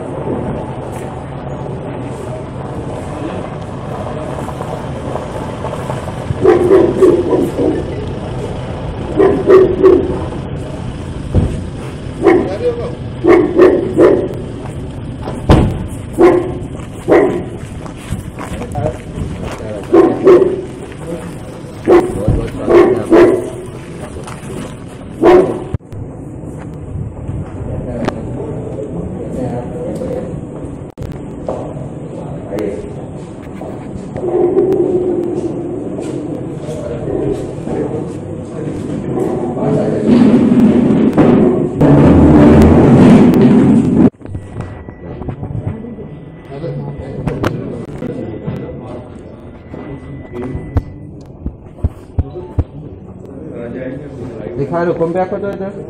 दिखा लो कुंभिया को तो इधर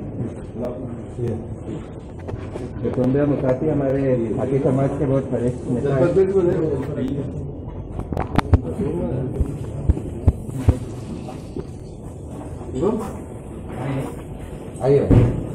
कुंभिया मुखाती हमारे खाती समाज के बहुत वरिष्ठ नेता आइए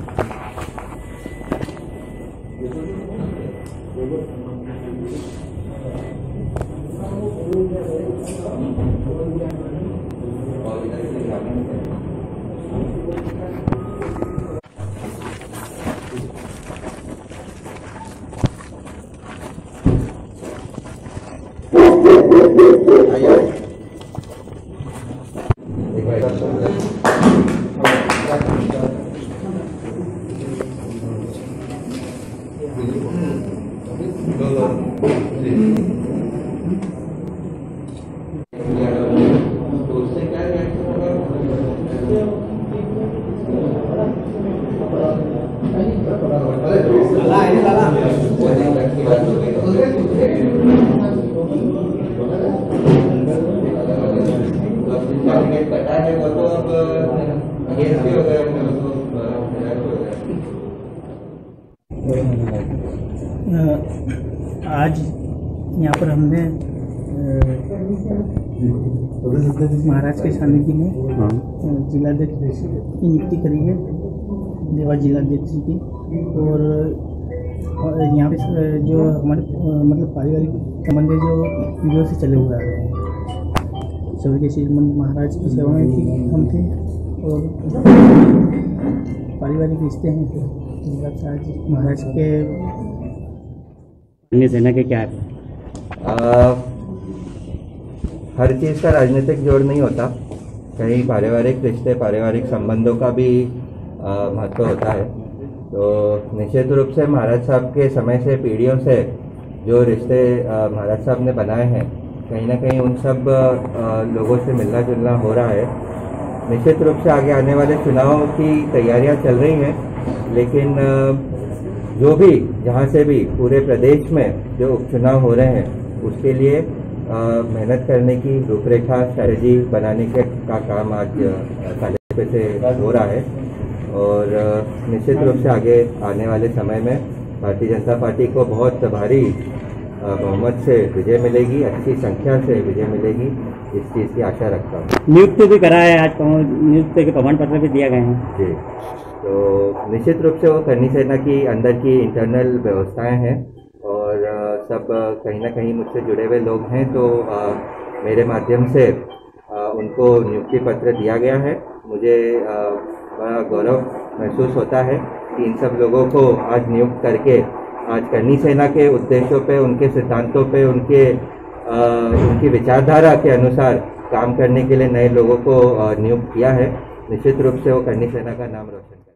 आज यहाँ पर हमने महाराज के सानिध्य में जिलाध्यक्ष की नियुक्ति करी है, देवा जिलाध्यक्ष की। और यहाँ पे जो हमारे मतलब पारिवारिक संबंध जो पीढ़ियों से चले हुए आ रहे हैं, सभी के श्रीमंत महाराज की सेवा में भी हम थे और पारिवारिक रिश्ते हैं। आज महाराज के सेना के क्या है? हर चीज़ का राजनीतिक जोड़ नहीं होता, कहीं पारिवारिक रिश्ते पारिवारिक संबंधों का भी महत्व होता है। तो निश्चित रूप से महाराज साहब के समय से पीढ़ियों से जो रिश्ते महाराज साहब ने बनाए हैं, कहीं ना कहीं उन सब लोगों से मिलना जुलना हो रहा है। निश्चित रूप से आगे आने वाले चुनाव की तैयारियां चल रही हैं, लेकिन जो भी जहां से भी पूरे प्रदेश में जो उपचुनाव हो रहे हैं उसके लिए मेहनत करने की रूपरेखा स्ट्रैटेजी बनाने का काम आज काले से हो रहा है। और निश्चित रूप से आगे आने वाले समय में भारतीय जनता पार्टी को बहुत भारी बहुमत से विजय मिलेगी, अच्छी संख्या से विजय मिलेगी, इस चीज़ की आशा रखता हूँ। नियुक्ति भी करा है, आज नियुक्ति के प्रमाण पत्र भी दिया गए हैं जी। तो निश्चित रूप से वो करनी सेना की अंदर की इंटरनल व्यवस्थाएं हैं और सब कहीं ना कहीं मुझसे जुड़े हुए लोग हैं, तो मेरे माध्यम से उनको नियुक्ति पत्र दिया गया है। मुझे बड़ा गौरव महसूस होता है कि इन सब लोगों को आज नियुक्त करके आज करनी सेना के उद्देश्यों पे, उनके सिद्धांतों पे, उनकी विचारधारा के अनुसार काम करने के लिए नए लोगों को नियुक्त किया है। निश्चित रूप से वो करनी सेना का नाम रोशन